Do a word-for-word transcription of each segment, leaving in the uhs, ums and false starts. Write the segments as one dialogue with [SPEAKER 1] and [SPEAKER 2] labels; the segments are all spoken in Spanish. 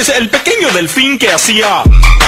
[SPEAKER 1] Es el pequeño delfín que hacía...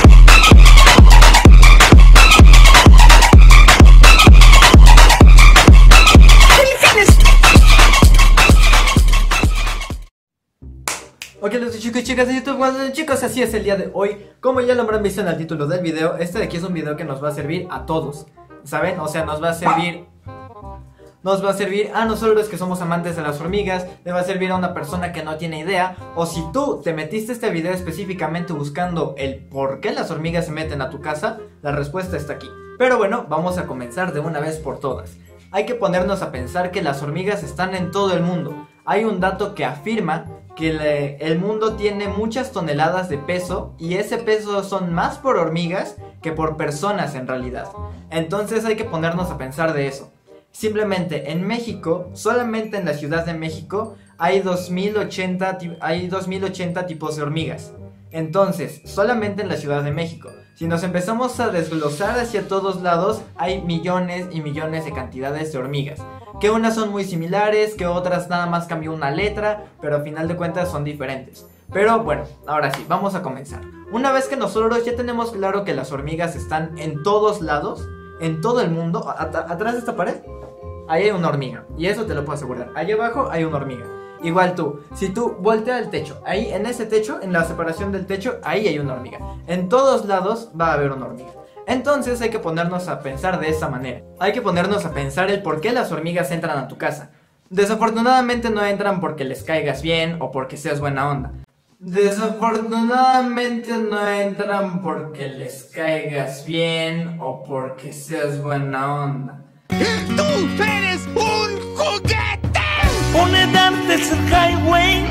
[SPEAKER 2] Ok, los chicos y chicas de YouTube, bueno, chicos, así es el día de hoy. Como ya lo habrán visto en el título del video, este de aquí es un video que nos va a servir a todos, ¿saben? O sea, nos va a servir... Nos va a servir a nosotros los que somos amantes de las hormigas, le va a servir a una persona que no tiene idea, o si tú te metiste este video específicamente buscando el por qué las hormigas se meten a tu casa, la respuesta está aquí. Pero bueno, vamos a comenzar de una vez por todas. Hay que ponernos a pensar que las hormigas están en todo el mundo. Hay un dato que afirma que le, el mundo tiene muchas toneladas de peso y ese peso son más por hormigas que por personas en realidad. Entonces hay que ponernos a pensar de eso. Simplemente en México, solamente en la Ciudad de México, hay dos mil ochenta, hay dos mil ochenta tipos de hormigas. Entonces, solamente en la Ciudad de México. Si nos empezamos a desglosar hacia todos lados, hay millones y millones de cantidades de hormigas. Que unas son muy similares, que otras nada más cambió una letra, pero al final de cuentas son diferentes. Pero bueno, ahora sí, vamos a comenzar. Una vez que nosotros ya tenemos claro que las hormigas están en todos lados, en todo el mundo, at atrás de esta pared, ahí hay una hormiga, y eso te lo puedo asegurar. Ahí abajo hay una hormiga. Igual tú, si tú volteas el techo, ahí en ese techo, en la separación del techo, ahí hay una hormiga. En todos lados va a haber una hormiga. Entonces hay que ponernos a pensar de esa manera. Hay que ponernos a pensar el por qué las hormigas entran a tu casa. Desafortunadamente no entran porque les caigas bien o porque seas buena onda. Desafortunadamente no entran porque les caigas bien o porque seas buena onda.
[SPEAKER 1] ¡Tú eres un juguete! Pone dantes el highway,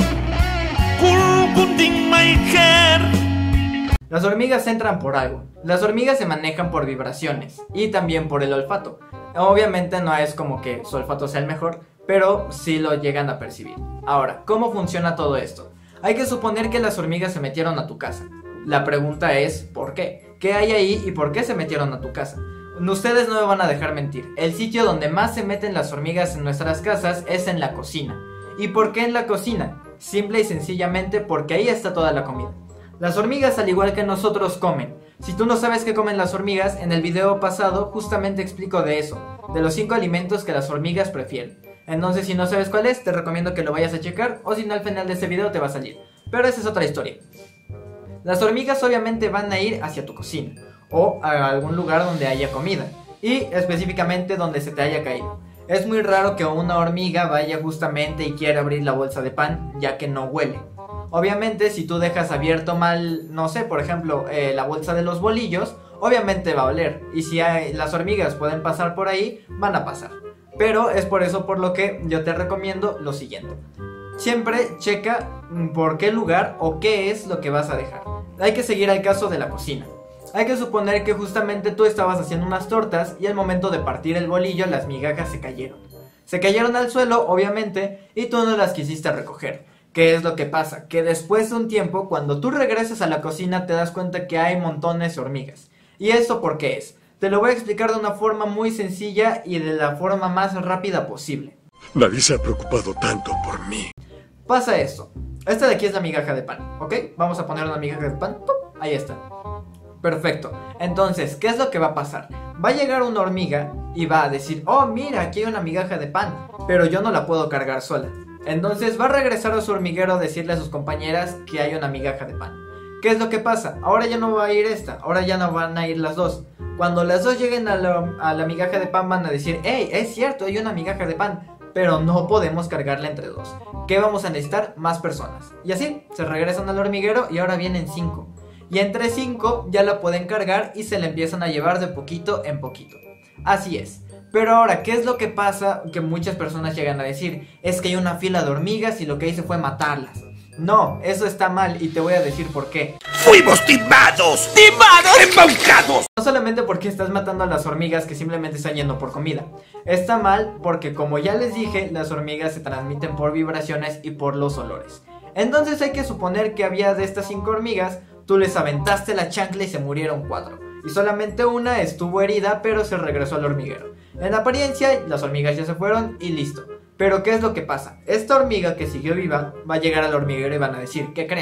[SPEAKER 1] in my hair.
[SPEAKER 2] Las hormigas entran por algo. Las hormigas se manejan por vibraciones y también por el olfato. Obviamente no es como que su olfato sea el mejor, pero sí lo llegan a percibir. Ahora, ¿cómo funciona todo esto? Hay que suponer que las hormigas se metieron a tu casa. La pregunta es, ¿por qué? ¿Qué hay ahí y por qué se metieron a tu casa? Ustedes no me van a dejar mentir. El sitio donde más se meten las hormigas en nuestras casas es en la cocina. ¿Y por qué en la cocina? Simple y sencillamente porque ahí está toda la comida. Las hormigas, al igual que nosotros, comen. Si tú no sabes qué comen las hormigas, en el video pasado justamente explico de eso, de los cinco alimentos que las hormigas prefieren. Entonces, si no sabes cuál es, te recomiendo que lo vayas a checar, o si no, al final de este video te va a salir. Pero esa es otra historia. Las hormigas obviamente van a ir hacia tu cocina, o a algún lugar donde haya comida, y específicamente donde se te haya caído. Es muy raro que una hormiga vaya justamente y quiera abrir la bolsa de pan, ya que no huele. Obviamente, si tú dejas abierto mal, no sé, por ejemplo, eh, la bolsa de los bolillos, obviamente va a oler. Y si hay, las hormigas pueden pasar por ahí, van a pasar. Pero es por eso por lo que yo te recomiendo lo siguiente. Siempre checa por qué lugar o qué es lo que vas a dejar. Hay que seguir al caso de la cocina. Hay que suponer que justamente tú estabas haciendo unas tortas y al momento de partir el bolillo las migajas se cayeron. Se cayeron al suelo, obviamente, y tú no las quisiste recoger. ¿Qué es lo que pasa? Que después de un tiempo, cuando tú regresas a la cocina, te das cuenta que hay montones de hormigas. ¿Y esto por qué es? Te lo voy a explicar de una forma muy sencilla y de la forma más rápida posible.
[SPEAKER 3] Nadie se ha preocupado tanto por mí.
[SPEAKER 2] Pasa esto. Esta de aquí es la migaja de pan, ¿ok? Vamos a poner una migaja de pan. ¡Pum! Ahí está. Perfecto. Entonces, ¿qué es lo que va a pasar? Va a llegar una hormiga y va a decir, oh, mira, aquí hay una migaja de pan, pero yo no la puedo cargar sola. Entonces va a regresar a su hormiguero a decirle a sus compañeras que hay una migaja de pan. ¿Qué es lo que pasa? Ahora ya no va a ir esta, ahora ya no van a ir las dos. Cuando las dos lleguen a la, a la migaja de pan van a decir, hey, es cierto, hay una migaja de pan, pero no podemos cargarla entre dos. ¿Qué vamos a necesitar? Más personas. Y así, se regresan al hormiguero y ahora vienen cinco. Y entre cinco ya la pueden cargar y se la empiezan a llevar de poquito en poquito. Así es. Pero ahora, ¿qué es lo que pasa? Que muchas personas llegan a decir, es que hay una fila de hormigas y lo que hice fue matarlas. No, eso está mal y te voy a decir por qué.
[SPEAKER 1] ¡Fuimos timados! ¡Timados! ¡Embaucados!
[SPEAKER 2] No solamente porque estás matando a las hormigas que simplemente están yendo por comida. Está mal porque, como ya les dije, las hormigas se transmiten por vibraciones y por los olores. Entonces hay que suponer que había de estas cinco hormigas, tú les aventaste la chancla y se murieron cuatro. Y solamente una estuvo herida, pero se regresó al hormiguero. En apariencia, las hormigas ya se fueron y listo. Pero ¿qué es lo que pasa? Esta hormiga que siguió viva va a llegar al hormiguero y van a decir, ¿qué creen?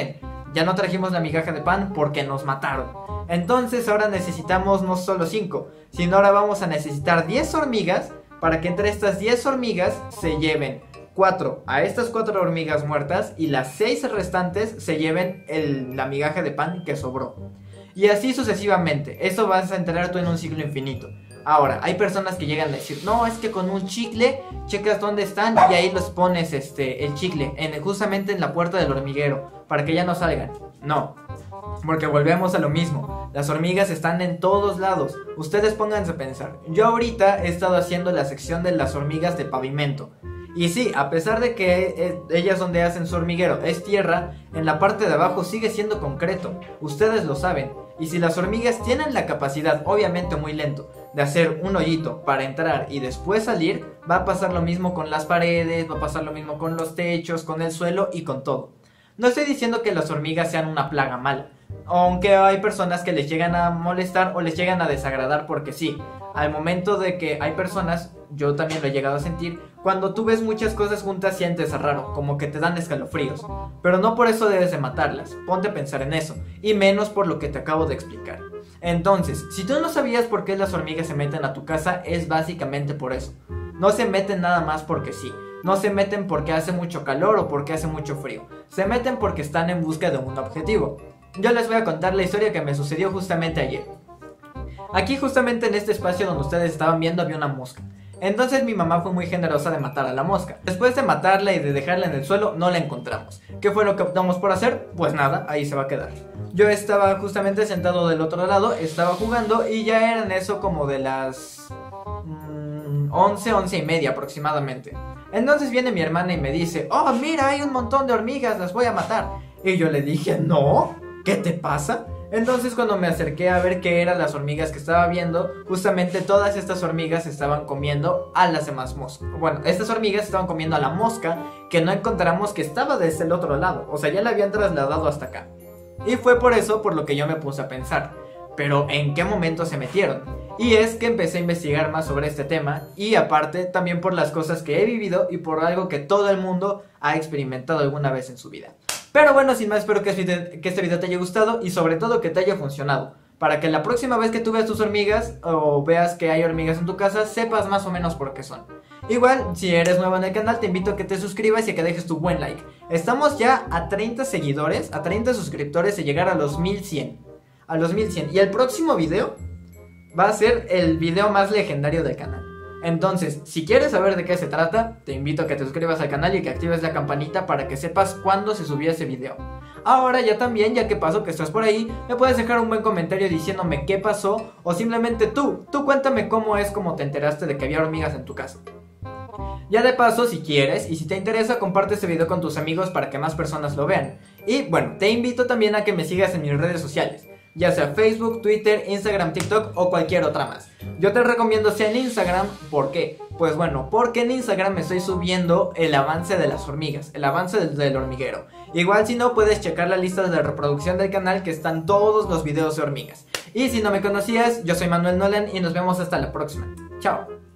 [SPEAKER 2] ya no trajimos la migaja de pan porque nos mataron. Entonces ahora necesitamos no solo cinco, sino ahora vamos a necesitar diez hormigas para que entre estas diez hormigas se lleven cuatro a estas cuatro hormigas muertas y las seis restantes se lleven el, la migaja de pan que sobró. Y así sucesivamente. Eso vas a enterar tú en un ciclo infinito. Ahora, hay personas que llegan a decir, no, es que con un chicle checas dónde están y ahí los pones este, el chicle en, justamente en la puerta del hormiguero para que ya no salgan. No, porque volvemos a lo mismo. Las hormigas están en todos lados. Ustedes pónganse a pensar. Yo ahorita he estado haciendo la sección de las hormigas de pavimento. Y sí, a pesar de que eh, ellas donde hacen su hormiguero es tierra, en la parte de abajo sigue siendo concreto. Ustedes lo saben. Y si las hormigas tienen la capacidad, obviamente muy lento, de hacer un hoyito para entrar y después salir, va a pasar lo mismo con las paredes, va a pasar lo mismo con los techos, con el suelo y con todo. No estoy diciendo que las hormigas sean una plaga mala, aunque hay personas que les llegan a molestar o les llegan a desagradar porque sí. Al momento de que hay personas, yo también lo he llegado a sentir, cuando tú ves muchas cosas juntas sientes raro, como que te dan escalofríos. Pero no por eso debes de matarlas, ponte a pensar en eso, y menos por lo que te acabo de explicar. Entonces, si tú no sabías por qué las hormigas se meten a tu casa, es básicamente por eso. No se meten nada más porque sí, no se meten porque hace mucho calor o porque hace mucho frío, se meten porque están en busca de un objetivo. Yo les voy a contar la historia que me sucedió justamente ayer. Aquí justamente en este espacio donde ustedes estaban viendo había una mosca. Entonces mi mamá fue muy generosa de matar a la mosca. Después de matarla y de dejarla en el suelo, no la encontramos. ¿Qué fue lo que optamos por hacer? Pues nada, ahí se va a quedar. Yo estaba justamente sentado del otro lado, estaba jugando y ya eran eso como de las mmm, once, once y media aproximadamente. Entonces viene mi hermana y me dice, oh mira, hay un montón de hormigas, las voy a matar. Y yo le dije, no, ¿qué te pasa? Entonces cuando me acerqué a ver qué eran las hormigas que estaba viendo, justamente todas estas hormigas estaban comiendo a las demás moscas. Bueno, estas hormigas estaban comiendo a la mosca que no encontramos que estaba desde el otro lado. O sea, ya la habían trasladado hasta acá. Y fue por eso por lo que yo me puse a pensar, pero ¿en qué momento se metieron? Y es que empecé a investigar más sobre este tema y aparte también por las cosas que he vivido y por algo que todo el mundo ha experimentado alguna vez en su vida. Pero bueno, sin más, espero que este, video, que este video te haya gustado y sobre todo que te haya funcionado, para que la próxima vez que tú veas tus hormigas o veas que hay hormigas en tu casa, sepas más o menos por qué son. Igual, si eres nuevo en el canal, te invito a que te suscribas y a que dejes tu buen like. Estamos ya a treinta seguidores, a treinta suscriptores y llegar a los mil cien. A los mil cien. Y el próximo video va a ser el video más legendario del canal. Entonces, si quieres saber de qué se trata, te invito a que te suscribas al canal y que actives la campanita para que sepas cuándo se subió ese video. Ahora ya también, ya que pasó que estás por ahí, me puedes dejar un buen comentario diciéndome qué pasó o simplemente tú, tú cuéntame cómo es como te enteraste de que había hormigas en tu casa. Ya de paso, si quieres y si te interesa, comparte este video con tus amigos para que más personas lo vean. Y bueno, te invito también a que me sigas en mis redes sociales, ya sea Facebook, Twitter, Instagram, TikTok o cualquier otra más. Yo te recomiendo sea en Instagram, ¿por qué? Pues bueno, porque en Instagram me estoy subiendo el avance de las hormigas, el avance del, del hormiguero. Igual si no, puedes checar la lista de reproducción del canal que están todos los videos de hormigas. Y si no me conocías, yo soy Manuel Nolan y nos vemos hasta la próxima. Chao.